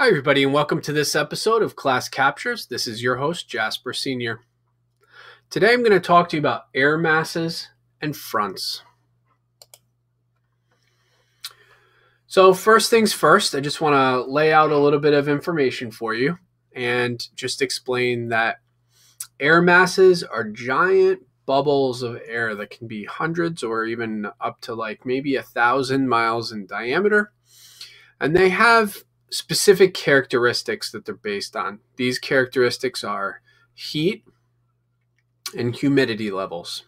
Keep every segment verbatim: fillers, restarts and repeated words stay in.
Hi, everybody, and welcome to this episode of Class Captures. This is your host, Jasper Senior Today, I'm going to talk to you about air masses and fronts. So first things first, I just want to lay out a little bit of information for you and just explain that air masses are giant bubbles of air that can be hundreds or even up to like maybe a thousand miles in diameter. And they have specific characteristics that they're based on. These characteristics are heat and humidity levels.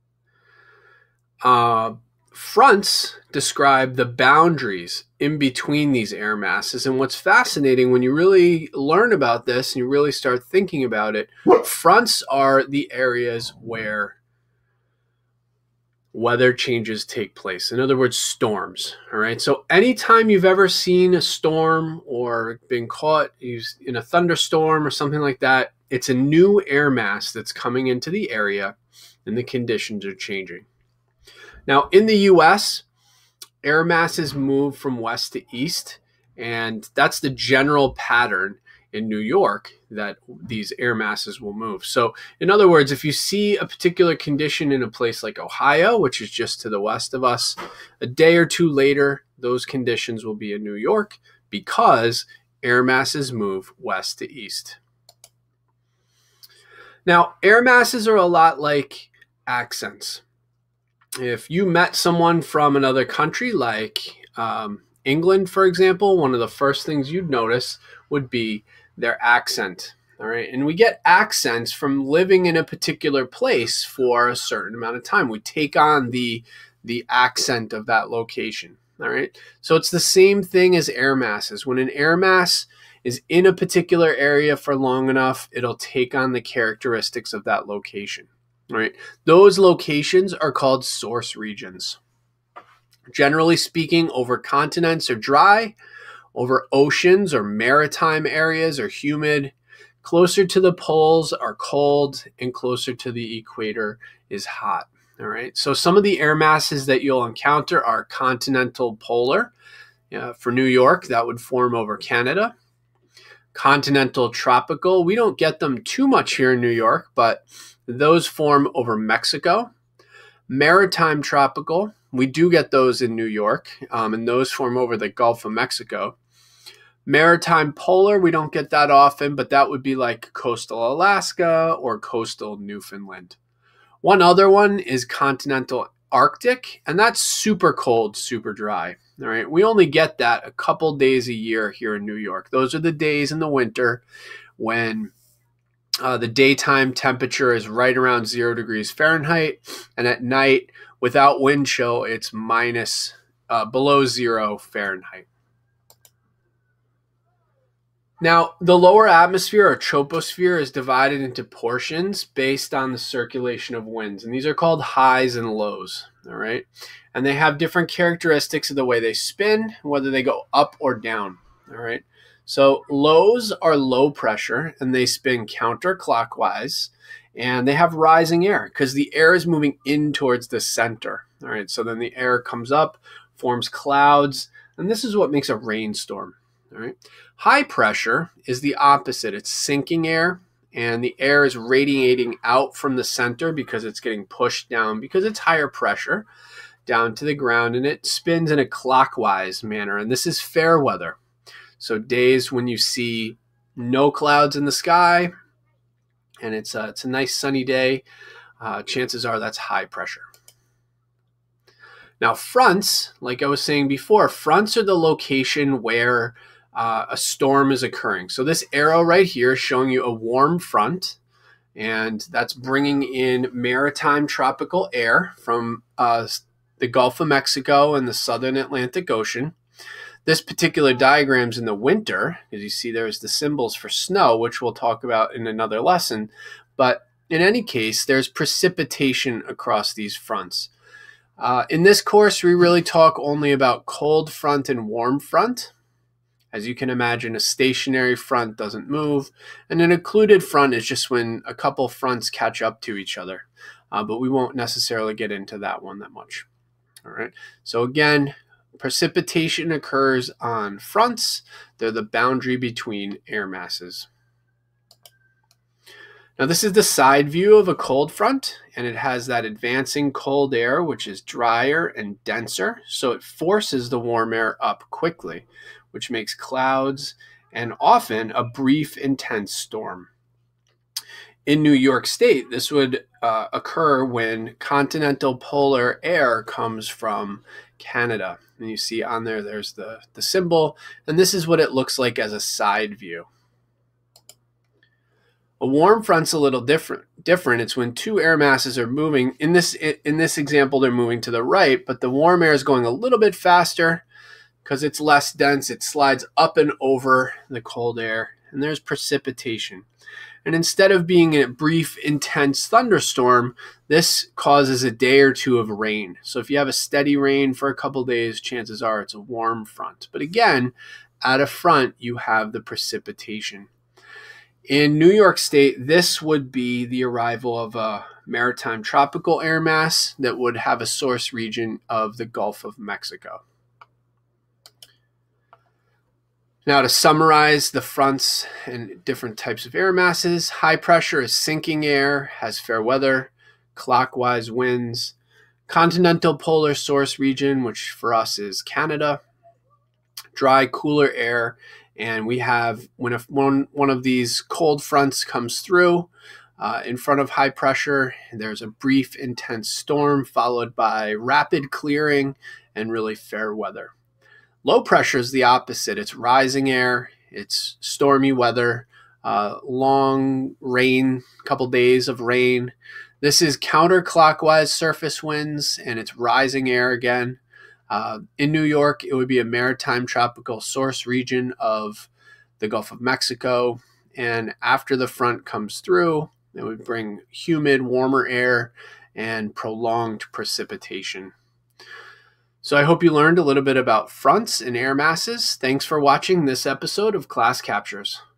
Uh, fronts describe the boundaries in between these air masses. And what's fascinating when you really learn about this and you really start thinking about it, fronts are the areas where weather changes take place. In other words, storms. All right. So anytime you've ever seen a storm or been caught in a thunderstorm or something like that, it's a new air mass that's coming into the area and the conditions are changing. Now, in the U S, air masses move from west to east, and that's the general pattern in New York that these air masses will move. So in other words, if you see a particular condition in a place like Ohio, which is just to the west of us, a day or two later, those conditions will be in New York because air masses move west to east. Now, air masses are a lot like accents. If you met someone from another country like um, England, for example, one of the first things you'd notice would be their accent. All right. And we get accents from living in a particular place for a certain amount of time. We take on the, the accent of that location. All right. So it's the same thing as air masses. When an air mass is in a particular area for long enough, it'll take on the characteristics of that location. All right. Those locations are called source regions. Generally speaking, over continents are dry. Over oceans or maritime areas are humid. Closer to the poles are cold, and closer to the equator is hot. All right. So some of the air masses that you'll encounter are continental polar. Uh, for New York, that would form over Canada. Continental tropical. We don't get them too much here in New York, but those form over Mexico. Maritime tropical. We do get those in New York, um, and those form over the Gulf of Mexico. Maritime polar, we don't get that often, but that would be like coastal Alaska or coastal Newfoundland. One other one is continental Arctic, and that's super cold, super dry. All right, we only get that a couple days a year here in New York. Those are the days in the winter when uh, the daytime temperature is right around zero degrees Fahrenheit, and at night, without wind chill, it's minus uh, below zero Fahrenheit. Now, the lower atmosphere or troposphere is divided into portions based on the circulation of winds, and these are called highs and lows, all right? And they have different characteristics of the way they spin, whether they go up or down, all right? So lows are low pressure, and they spin counterclockwise, and they have rising air because the air is moving in towards the center, all right? So then the air comes up, forms clouds, and this is what makes a rainstorm. All right. High pressure is the opposite. It's sinking air, and the air is radiating out from the center because it's getting pushed down because it's higher pressure down to the ground, and it spins in a clockwise manner. And this is fair weather. So days when you see no clouds in the sky and it's a, it's a nice sunny day, uh, chances are that's high pressure. Now, fronts, like I was saying before, fronts are the location where Uh, a storm is occurring. So this arrow right here is showing you a warm front, and that's bringing in maritime tropical air from uh, the Gulf of Mexico and the southern Atlantic Ocean. This particular diagram's in the winter, as you see there's the symbols for snow, which we'll talk about in another lesson. But in any case, there's precipitation across these fronts. Uh, in this course, we really talk only about cold front and warm front. As you can imagine, a stationary front doesn't move, and an occluded front is just when a couple fronts catch up to each other. Uh, but we won't necessarily get into that one that much. All right. So again, Precipitation occurs on fronts. They're the boundary between air masses. Now this is the side view of a cold front, and it has that advancing cold air, which is drier and denser, so it forces the warm air up quickly, which makes clouds and often a brief, intense storm. In New York State, this would uh, occur when continental polar air comes from Canada. And you see on there, there's the, the symbol, and this is what it looks like as a side view. A warm front's a little different. Different. It's when two air masses are moving. In this in this example, they're moving to the right, but the warm air is going a little bit faster because it's less dense. It slides up and over the cold air, and there's precipitation. And instead of being a brief, intense thunderstorm, this causes a day or two of rain. So if you have a steady rain for a couple days, chances are it's a warm front. But again, at a front, you have the precipitation. In New York State, this would be the arrival of a maritime tropical air mass that would have a source region of the Gulf of Mexico. Now, to summarize the fronts and different types of air masses, high pressure is sinking air, has fair weather, clockwise winds. Continental polar source region, which for us is Canada, dry, cooler air. And we have, when a, one, one of these cold fronts comes through uh, in front of high pressure, there's a brief, intense storm followed by rapid clearing and really fair weather. Low pressure is the opposite. It's rising air, it's stormy weather, uh, long rain, couple days of rain. This is counterclockwise surface winds, and it's rising air again. Uh, in New York, it would be a maritime tropical source region of the Gulf of Mexico. And after the front comes through, it would bring humid, warmer air and prolonged precipitation. So I hope you learned a little bit about fronts and air masses. Thanks for watching this episode of Class Captures.